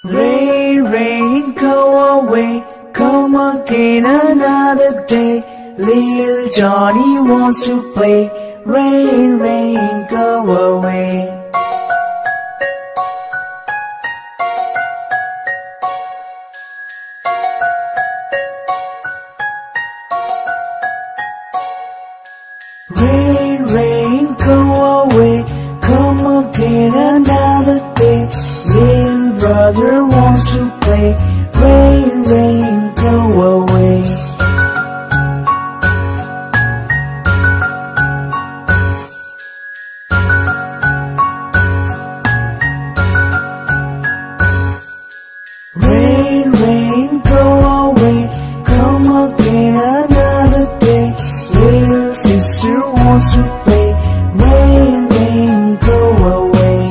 Rain, rain, go away, come again another day. Little Johnny wants to play. Rain, rain, go away. Rain, rain, go away, come again another day. Little brother wants to play. Rain, rain, go away. Rain, rain, go away, come again another day. Little sister wants to play. Rain, rain, go away.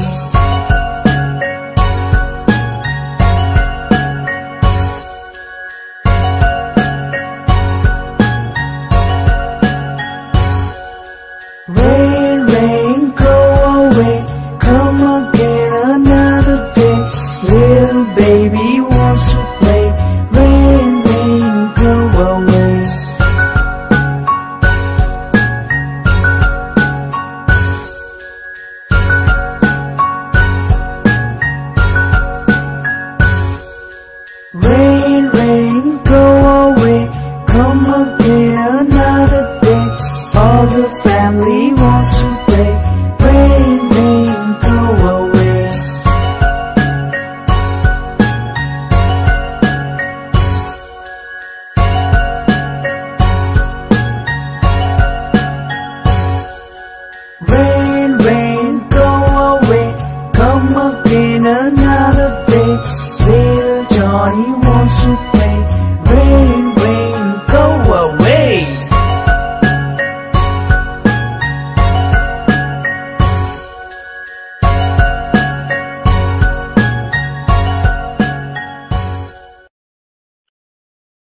Rain, rain, go away, come again another day. Little baby wants to play. Rain, rain, go away. Rain, rain, go away, come again another day. All the family wants to play. Rain, rain, go away. Rain, rain, go away, come again another day. Little Johnny wants to play. Rain,